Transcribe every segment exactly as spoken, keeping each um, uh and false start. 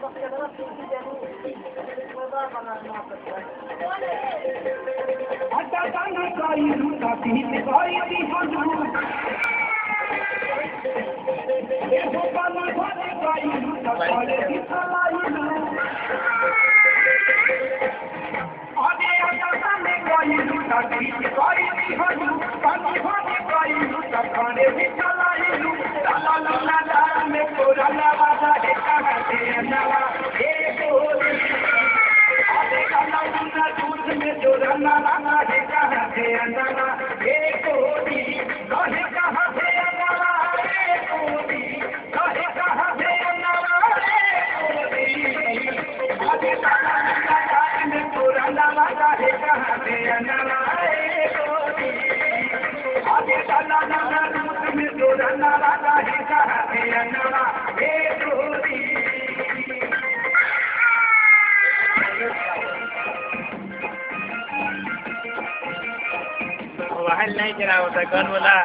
Mobile नहीं चला होता कौन बोला?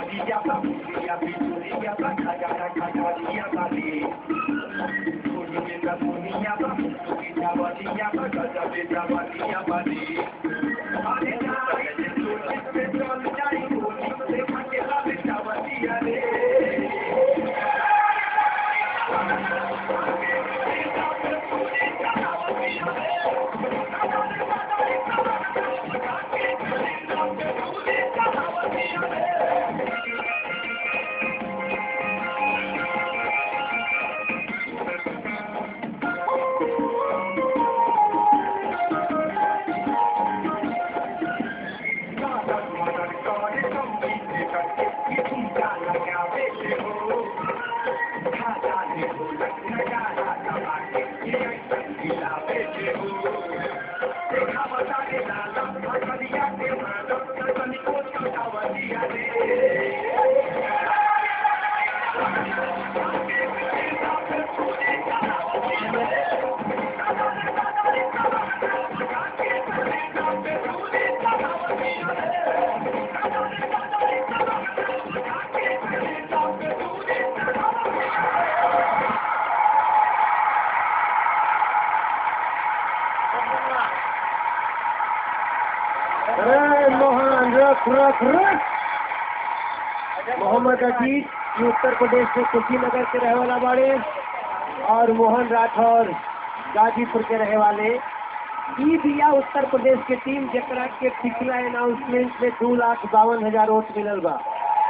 मोहन रख रख रख मोहम्मद अजीज ये उत्तर प्रदेश के कुशीनगर के रहे वाला बाड़े और मोहन राठौर गाजीपुर के रहे वाले ई दिया उत्तर प्रदेश के टीम जरा के पिछला अनाउंसमेंट में दो लाख बावन हजार वोट मिलल बा।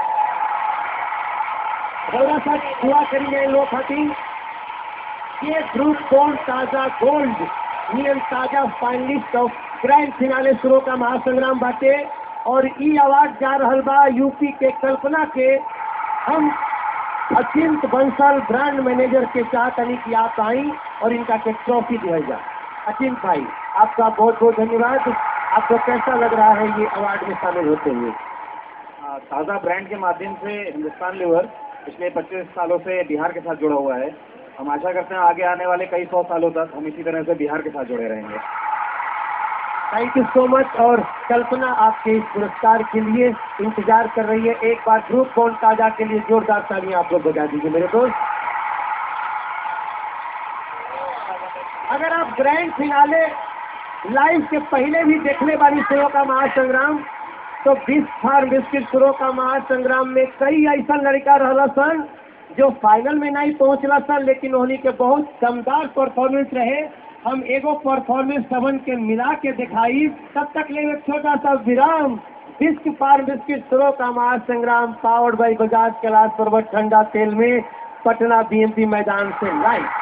थोड़ा सा दुआ करिए लोग खातिर ये ग्रुप कौन ताजा गोल्ड नियम ताजा फाइनलिस्ट ऑफ ग्रैंड फिनाले शुरू का महासंग्राम बाटे और ई अवार्ड जा रहल बा यूपी के कल्पना के हम अचिंत बंसल ब्रांड मैनेजर के चाहतनी कि आप आई और इनका के ट्रॉफी दिया जाए। अचिंत भाई आपका बहुत बहुत धन्यवाद। आपको कैसा लग रहा है ये अवार्ड में शामिल होते हुए? ताज़ा ब्रांड के माध्यम से हिंदुस्तान लीवर पिछले पच्चीस सालों से बिहार के साथ जुड़ा हुआ है। हम आशा करते हैं आगे आने वाले कई सौ सालों तक हम इसी तरह से बिहार के साथ जुड़े रहेंगे। Thank you so much. और कल्पना आपके इस पुरस्कार के लिए इंतजार कर रही है। एक बार ग्रुप कौन ताजा के लिए जोरदार तालियां आप लोग बजा दीजिए मेरे दोस्त। अगर आप ग्रैंड फिनाले लाइव के पहले भी देखने वाली शुरू का महासंग्राम तो बीस फार बिस्किट शुरू का महासंग्राम में कई ऐसा लड़का रहा सन जो फाइनल में नहीं पहुंचला सन, लेकिन उन्हीं के बहुत दमदार परफॉर्मेंस रहे। हम एगो परफॉर्मेंस सबन के मिला के दिखाई। तब तक ले एक छोटा सा विराम। बिस्क पार बिस्किट शुरू का महासंग्राम पावर्ड बाई बजाज कैलाश पर्वत ठंडा तेल में पटना बीएमपी मैदान से लाइव।